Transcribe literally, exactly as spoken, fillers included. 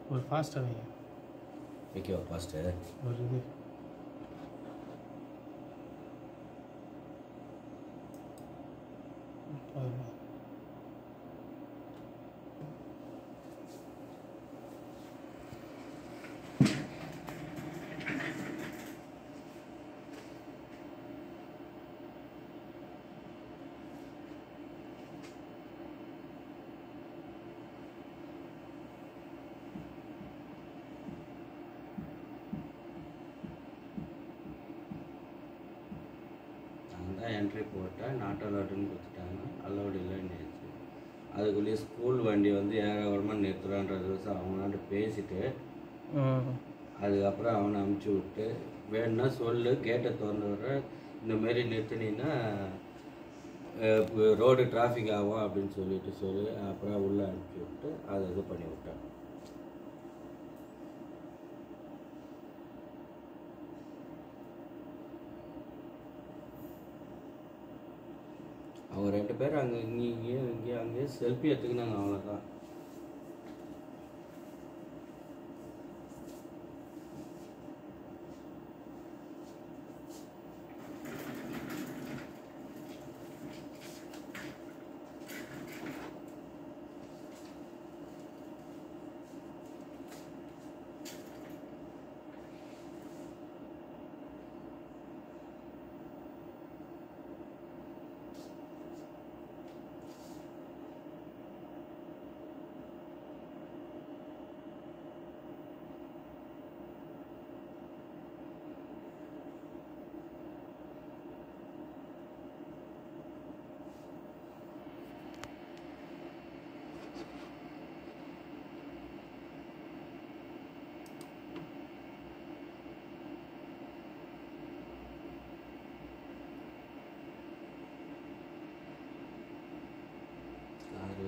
ஒரு ஃபாஸ்ட்டாக வைங்க. ஓகேவா ஃபாஸ்ட்டு ஒரு இது போதுமா? தான் என்ட்ரி போட்டேன். நாட் அலவுடுன்னு கொடுத்துட்டாங்க. அலவுடு இல்லைன்னு ஆயிடுச்சு. அதுக்குள்ளேயே ஸ்கூல் வண்டி வந்து ஏகாவரமாக நிறுத்துறான்றது அவனாண்ட பேசிட்டு அதுக்கப்புறம் அவனை அமுச்சு விட்டு வேணுன்னா சொல்லு கேட்டை திறந்து விட்ற, இந்தமாரி நிறுத்தினீங்கன்னா ரோடு டிராஃபிக் ஆகும் அப்படின்னு சொல்லிட்டு சொல்லி அப்புறம் உள்ளே அனுப்பிச்சி விட்டு அதை இது பண்ணி விட்டேன். அவங்க ரெண்டு பேரும் அங்கே இங்கேயும் இங்கேயும் அங்கேயும் செல்ஃபி எடுத்துக்கினாங்க, அவ்வளோதான்.